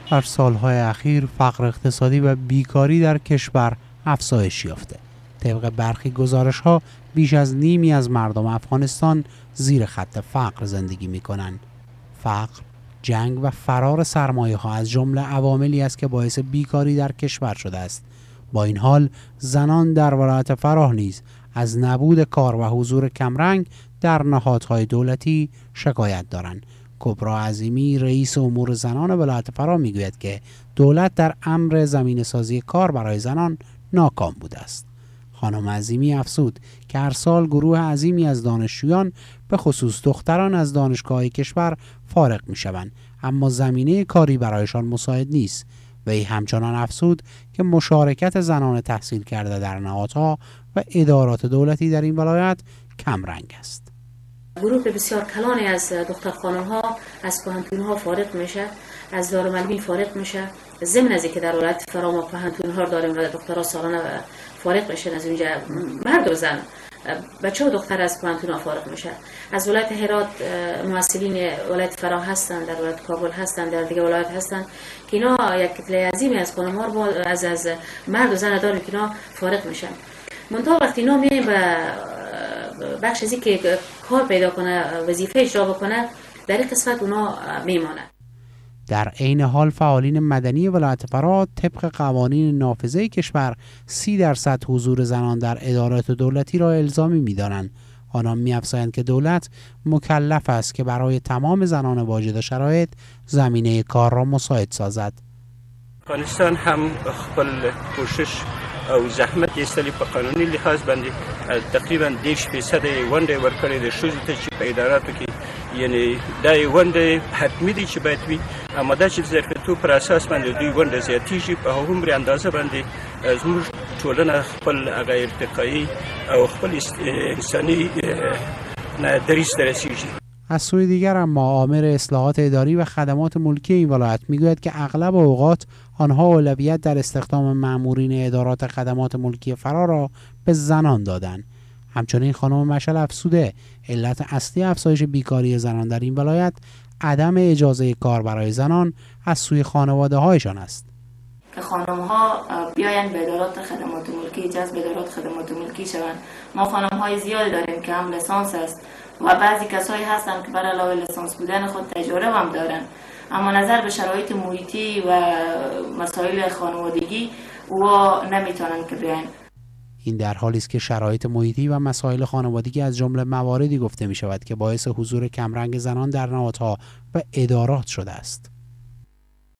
در سالهای اخیر فقر اقتصادی و بیکاری در کشور افزایش یافته. طبق برخی گزارش‌ها بیش از نیمی از مردم افغانستان زیر خط فقر زندگی می‌کنند. فقر، جنگ و فرار سرمایه‌ها از جمله عواملی است که باعث بیکاری در کشور شده است. با این حال زنان در ولایت فراه نیز از نبود کار و حضور کمرنگ در نهادهای دولتی شکایت دارند. کبرا عظیمی رئیس امور زنان ولایت فراه میگوید که دولت در امر زمینه‌سازی کار برای زنان ناکام بوده است. خانم عظیمی افزود که هر سال گروه عظیمی از دانشجویان به خصوص دختران از دانشگاه‌های کشور فارغ می‌شوند، اما زمینه کاری برایشان مساعد نیست. وی همچنان افزود که مشارکت زنان تحصیل کرده در نهادها و ادارات دولتی در این ولایت کم رنگ است. گروه بسیار کلانی از دختر خانم‌ها از پوهنتون‌ها فارغ میشه، از دارالمعلمین فارغ میشه. ضمن از اینکه در ولایت فراه ما پوهنتون‌ها داریم و دخترها سالانه فارغ میشن از اونجا، مرد و زن، بچه و دختر از پوهنتون‌ها فارغ میشه. از ولایت هرات ممثلین ولایت فراه هستند، در ولایت کابل هستند، در دیگه ولایت هستند که اینا یک کتله عظیمی از خانم‌ها رو از مرد و زن داریم که اینا فارغ میشن. منتها وقتی اینا میایم به بخش ازی که کار پیدا کنه، وظیفه اجرا بکنه، در این قسمت اونا میمانه. در عین حال فعالین مدنی ولایت فراه طبق قوانین نافذه کشور 30% حضور زنان در ادارات دولتی را الزامی می‌دانند. آنان می‌افزایند که دولت مکلف است که برای تمام زنان واجد شرایط زمینه کار را مساعد سازد. افغانستان هم خپل کوشش او زحمت ایستلی په قانوني لحاظ باندې تقریبا 10% ونډه ورکړې د ښځو ته چې په اداراتو کې، یعنی دا ونډه حتمي دي چې باید وي، اما دا چې د ظرفیتو پر اساس باندې دوی ونډه زیاتېږي، په هغومره اندازه باندې زموږ ټولنه خپل هغه ارتقایي او خپل انساني دریځ ته رسېږي. از سوی دیگر اما آمر اصلاحات اداری و خدمات ملکی این ولایت میگوید که اغلب اوقات آنها اولویت در استخدام مامورین ادارات خدمات ملکی فرا را به زنان دادند. همچنین خانم مشعل افزوده علت اصلی افزایش بیکاری زنان در این ولایت عدم اجازه کار برای زنان از سوی خانواده هایشان است. که خانم ها بیاین به ادارات خدمات ملکی، جذب ادارات خدمات ملکی شوند. ما خانم های زیاد داریم که هم لیسانس است و بعضی کسایی هستن که بر علاوه لیسانس بودن خود تجربه هم دارن، اما نظر به شرایط محیطی و مسائل خانوادگی و نمیتونن که بیاین. این در حالی است که شرایط محیطی و مسائل خانوادگی از جمله مواردی گفته می شود که باعث حضور کمرنگ زنان در نهادها و ادارات شده است.